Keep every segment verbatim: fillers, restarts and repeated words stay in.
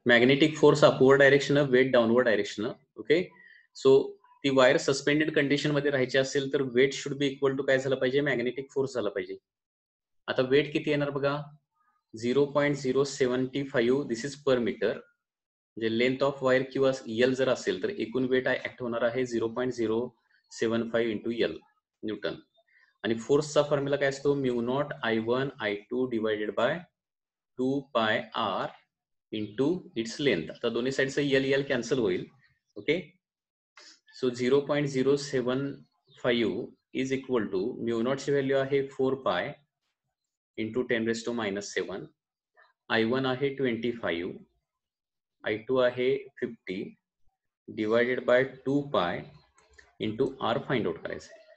Magnetic force upward direction, weight downward direction. Okay, so ती wire suspended condition मध्ये राहायची असेल तर weight should be equal to काय झालं पाहिजे, मॅग्नेटिक फोर्स झाला पाहिजे. आता वेट किती येणार बघा, zero point zero seventy five this is per metre. म्हणजे लेंथ ऑफ वायर किंवा एल जर असेल तर एकूण वेट ऍक्ट होणार आहे zero point zero seven five into L newton. आणि फोर्सचा फॉर्म्युला काय असतो, mu not I one I two divided by two pi r into its length. आता दोन्ही साईडचं एल एल कॅन्सल होईल. Okay, so zero point zero seven five is equal to mu नॉटची value आहे four pi into ten raise to minus seven. I one आहे twenty five, I two आहे fifty divided by two pi into r find out करायचं आहे.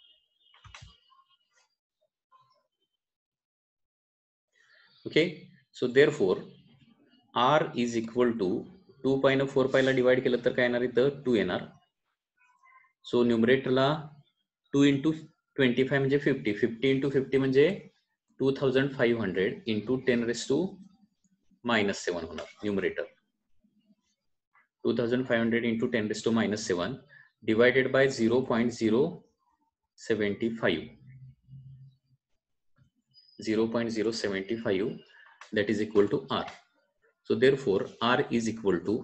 Okay, so therefore r is equal to two pi न four पायला divide केलं तर काय येणार, इथं टू येणार. सो न्युमरेटरला टू इंटू ट्वेंटी फाय म्हणजे फिफ्टी, फिफ्टी इंटू फिफ्टी म्हणजे two thousand five hundred into ten raise to minus seven होणार numerator. Two thousand five hundred into ten raise to minus seven divided by zero point zero seventy five, zero point zero seventy five that is equal to R. So therefore R is equal to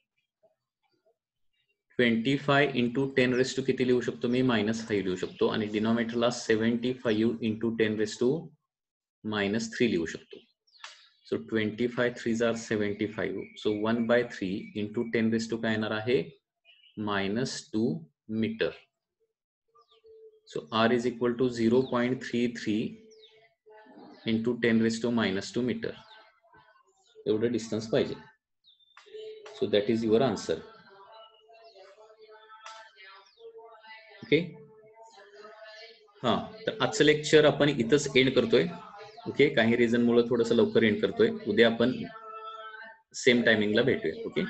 twenty five into ten raise to किती लिहू शकतो मी, minus five लिहू शकतो. आणि डिनॉमिनेटरला seventy five into ten raise to minus three लिहू शकतो. सो ट्वेंटी फाय थ्री जार seventy five, so one by three into ten raise to काय येणार आहे, minus two metre. So r is equal to zero point three three into ten raise to minus two metre, एवढं distance पाहिजे. So that is your answer. Okay, हा, तर आजचं lecture आपण इथंच एंड करतोय. ओके, काही रिझन मुळे थोडंसं लवकर एंड करतोय. उद्या आपण सेम टायमिंगला भेटूया. ओके,